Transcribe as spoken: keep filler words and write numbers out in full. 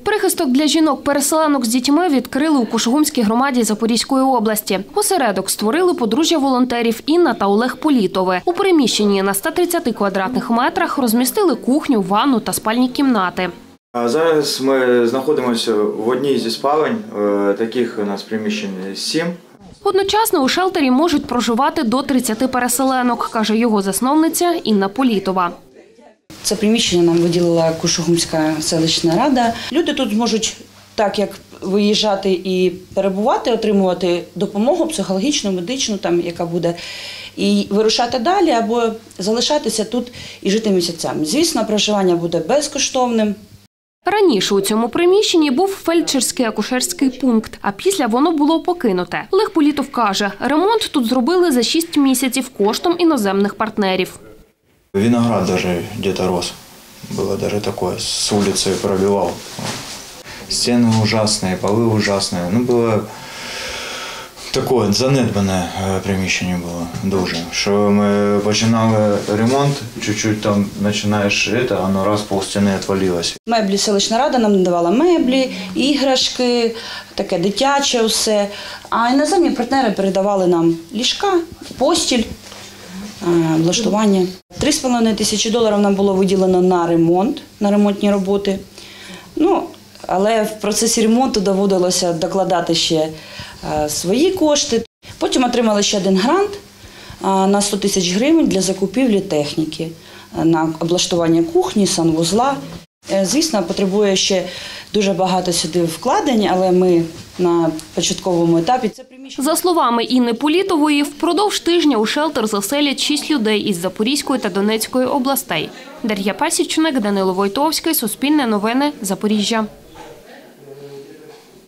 Прихисток для жінок-переселенок з дітьми відкрили у Кушугумській громаді Запорізької області. Осередок створили подружжя волонтерів Інна та Олег Політови. У приміщенні на ста тридцяти квадратних метрах розмістили кухню, ванну та спальні кімнати. Зараз ми знаходимося в одній зі спалень, таких у нас приміщень сім. Одночасно у шелтері можуть проживати до тридцяти переселенок, каже його засновниця Інна Політова. Це приміщення нам виділила Кушугумська селищна рада. Люди тут зможуть, так як виїжджати і перебувати, отримувати допомогу психологічну, медичну, там, яка буде, і вирушати далі або залишатися тут і жити місяцями. Звісно, проживання буде безкоштовним. Раніше у цьому приміщенні був фельдшерський акушерський пункт, а після воно було покинуте. Олег Політов каже, ремонт тут зробили за шість місяців коштом іноземних партнерів. Виноград даже где-то рос. Было даже такое, с улицы пробивал. Стены ужасные, полы ужасные. Ну, было такое занедбане приміщення було дуже. Що ми починали ремонт, чуть-чуть там починаєш, це, воно раз полстіни відвалилося. Меблі селищна рада нам надавала меблі, іграшки, таке дитяче все. А іноземні партнери передавали нам ліжка, постіль, влаштування. Три з половиною тисячі доларів нам було виділено на ремонт, на ремонтні роботи. Ну, але в процесі ремонту доводилося докладати ще свої кошти. Потім отримали ще один грант на сто тисяч гривень для закупівлі техніки, на облаштування кухні, санвузла. Звісно, потребує ще дуже багато сюди вкладень, але ми на початковому етапі. Це приміщення. За словами Інни Політової, впродовж тижня у шелтер заселять шість людей із Запорізької та Донецької областей. Дар'я Пасічник, Данило Войтовський, Суспільне новини, Запоріжжя.